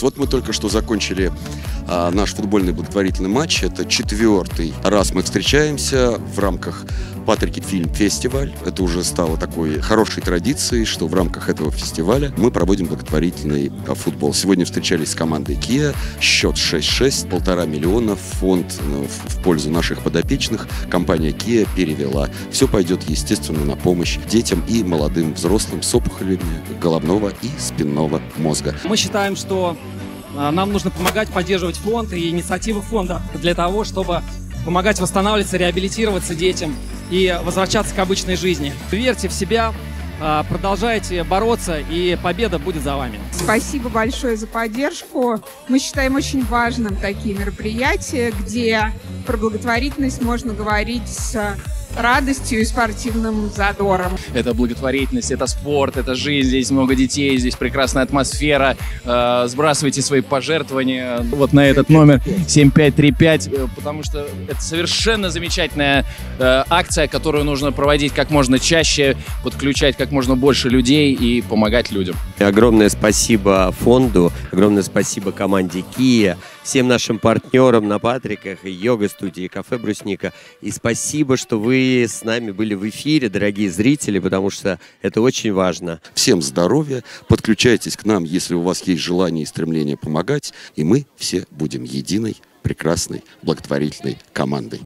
Вот мы только что закончили наш футбольный благотворительный матч. Это 4-й раз мы встречаемся в рамках Патрики Фильм Фестиваль. Это уже стало такой хорошей традицией, что в рамках этого фестиваля мы проводим благотворительный футбол. Сегодня встречались с командой Kia. Счет 6-6, 1,5 миллиона. Фонд в пользу наших подопечных компания Kia перевела. Все пойдет, естественно, на помощь детям и молодым взрослым с опухолями головного и спинного мозга. Мы считаем, что нам нужно помогать поддерживать фонд и инициативы фонда для того, чтобы помогать восстанавливаться, реабилитироваться детям и возвращаться к обычной жизни. Верьте в себя, продолжайте бороться, и победа будет за вами. Спасибо большое за поддержку. Мы считаем очень важным такие мероприятия, где про благотворительность можно говорить с радостью и спортивным задором. Это благотворительность, это спорт, это жизнь, здесь много детей, здесь прекрасная атмосфера. Сбрасывайте свои пожертвования вот на этот номер 7535, потому что это совершенно замечательная акция, которую нужно проводить как можно чаще, подключать как можно больше людей и помогать людям. Огромное спасибо фонду, огромное спасибо команде Kia, всем нашим партнерам на Патриках, и йога-студии, и кафе «Брусника». И спасибо, что вы с нами были в эфире, дорогие зрители, потому что это очень важно. Всем здоровья, подключайтесь к нам, если у вас есть желание и стремление помогать, и мы все будем единой, прекрасной, благотворительной командой.